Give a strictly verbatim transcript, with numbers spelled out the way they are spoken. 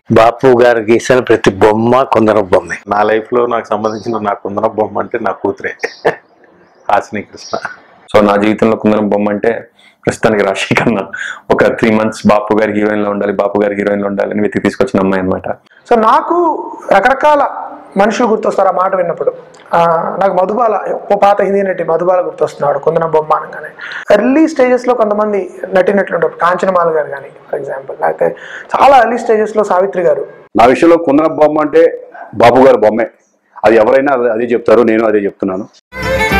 బాపు గారు గీసిన ప్రతి బొమ్మ కుందన బొమ్మే. నా లైఫ్ లో నాకు సంబంధించిన నా కుందన బొమ్మ అంటే నా కూతురే హాసిని కృష్ణ. సో నా జీవితంలో కుందన బొమ్మ అంటే ప్రస్తుతానికి రాశి కన్నా ఒక త్రీ మంత్స్ బాపు గారి హీరోయిన్ లో ఉండాలి బాపు గారి హీరోయిన్ లో ఉండాలని వెతికి తీసుకొచ్చిన అమ్మాయి అనమాట. సో నాకు రకరకాల మనుషులు గుర్తొస్తారు ఆ మాట విన్నప్పుడు. నాకు మధుబాల, ఓ పాత హిందీ నటి మధుబాల గుర్తొస్తున్నాడు కుందన బొమ్మ అనగానే. ఎర్లీ స్టేజెస్ లో కొంతమంది నటినట్లుంటారు, కాంచనమాల గారు కానీ ఫర్ ఎగ్జాంపుల్, లేకపోతే చాలా ఎర్లీ స్టేజెస్ లో సావిత్రి గారు. నా విషయంలో కుందన బొమ్మ అంటే బాపు గారు బొమ్మే. అది ఎవరైనా అదే చెప్తారు, నేను అదే చెప్తున్నాను.